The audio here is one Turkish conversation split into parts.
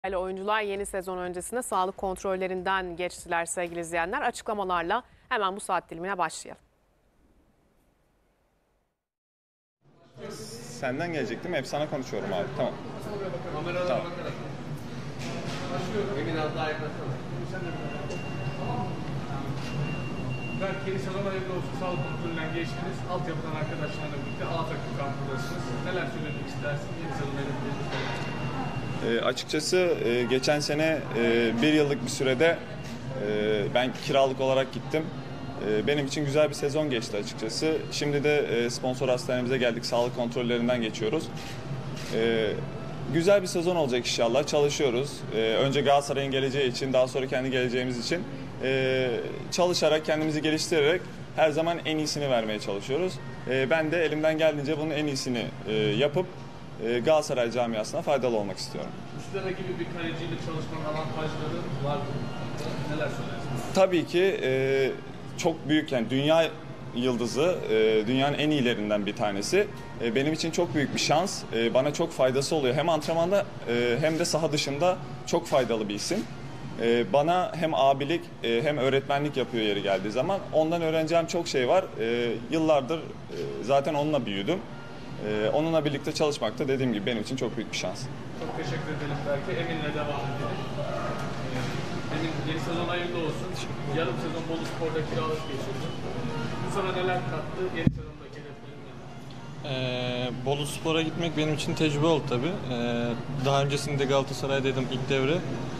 Oyuncular yeni sezon öncesinde sağlık kontrollerinden geçtiler sevgili izleyenler. Açıklamalarla hemen bu saat dilimine başlayalım. Senden gelecektim. Hep sana konuşuyorum abi. Tamam. Tamam. Emin az daha yaklaşsana. Belki yeni sezon hayırlı olsun. Sağlık kontrolünden geçtiniz. Altyapıdan arkadaşlarla birlikte A takım kampındasınız. Neler söylemek istersin? Yeni sezon hayırlı olsun. Açıkçası geçen sene bir yıllık bir sürede ben kiralık olarak gittim. Benim için güzel bir sezon geçti açıkçası. Şimdi de sponsor hastanemize geldik. Sağlık kontrollerinden geçiyoruz. Güzel bir sezon olacak inşallah. Çalışıyoruz. Önce Galatasaray'ın geleceği için, daha sonra kendi geleceğimiz için çalışarak, kendimizi geliştirerek her zaman en iyisini vermeye çalışıyoruz. Ben de elimden geldiğince bunun en iyisini yapıp Galatasaray camiasına faydalı olmak istiyorum. Üstlere gibi bir kaleciyle çalışmanın avantajları var mı? Neler söylersiniz? Tabii ki çok büyük, yani dünya yıldızı, dünyanın en iyilerinden bir tanesi. Benim için çok büyük bir şans. Bana çok faydası oluyor. Hem antrenmanda hem de saha dışında çok faydalı bir isim. Bana hem abilik hem öğretmenlik yapıyor yeri geldiği zaman. Ondan öğreneceğim çok şey var. Yıllardır zaten onunla büyüdüm. Onunla birlikte çalışmak da dediğim gibi benim için çok büyük bir şans. Çok teşekkür ederim belki. Emin'le devam edelim. Emin, yeni sezon hayırlı olsun. Yarım sezon Bolu Spor'da kiralık geçirdi. Bu sana neler kattı? Yeni sezondaki hedeflerin neler? Bolu Spor'a gitmek benim için tecrübe oldu tabii. Daha öncesinde Galatasaray'daydım ilk devre.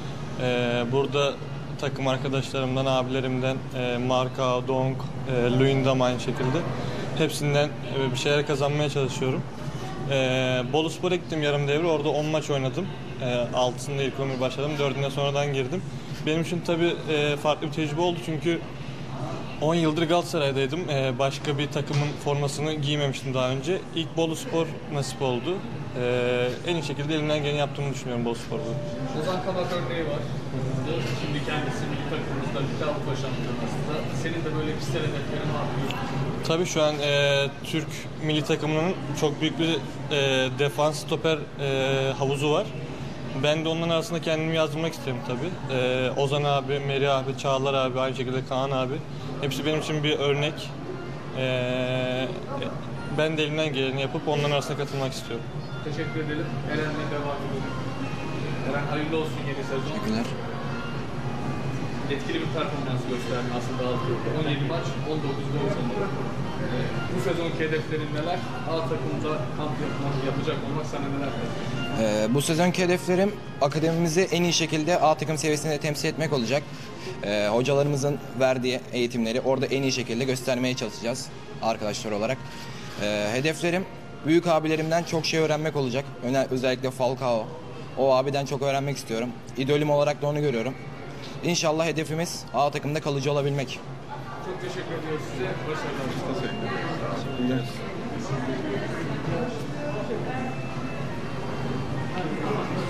Burada takım arkadaşlarımdan, abilerimden Marka, Dong, Luyendam aynı şekilde. Hepsinden bir şeyler kazanmaya çalışıyorum. Bolu Spor'a gittim yarım devre. Orada 10 maç oynadım. 6'sında ilk 11 başladım. 4'üne sonradan girdim. Benim için tabii farklı bir tecrübe oldu çünkü 10 yıldır Galatasaray'daydım. Başka bir takımın formasını giymemiştim daha önce. İlk Bolu Spor nasip oldu. En iyi şekilde elimden geleni yaptığımı düşünüyorum Bolu Spor'da. Ozan Kabak örneği var. Şimdi kendisi milli takımımızda bir Avrupa Şampiyonası'nda. Senin de böyle kişisel hedeflerin var mı? Tabii şu an Türk milli takımının çok büyük bir defans stoper havuzu var. Ben de onların arasında kendimi yazdırmak isterim tabii. Ozan abi, Meri abi, Çağlar abi, aynı şekilde Kaan abi. Hepsi benim için bir örnek. Ben de elimden geleni yapıp onların arasına katılmak istiyorum. Teşekkür edelim. Eren'le devam edelim. Eren hayırlı olsun yeni sezon. Teşekkürler. Etkili bir performans gösterdin aslında Avrupa'da. 17 maç, 19 gol sanırım. Bu sezonki hedeflerin neler? A takımda kamp yapacak olmak sana neler katıyor? Bu sezonki hedeflerim akademimizi en iyi şekilde A takım seviyesinde temsil etmek olacak. Hocalarımızın verdiği eğitimleri orada en iyi şekilde göstermeye çalışacağız arkadaşlar olarak. Hedeflerim büyük abilerimden çok şey öğrenmek olacak. Özellikle Falcao. O abiden çok öğrenmek istiyorum. İdolüm olarak da onu görüyorum. İnşallah hedefimiz A takımda kalıcı olabilmek. Çok teşekkür ediyoruz size. Başarılar. Teşekkürler.